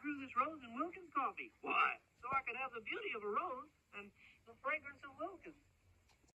grew this rose in Wilkins coffee. Why? So I could have the beauty of a rose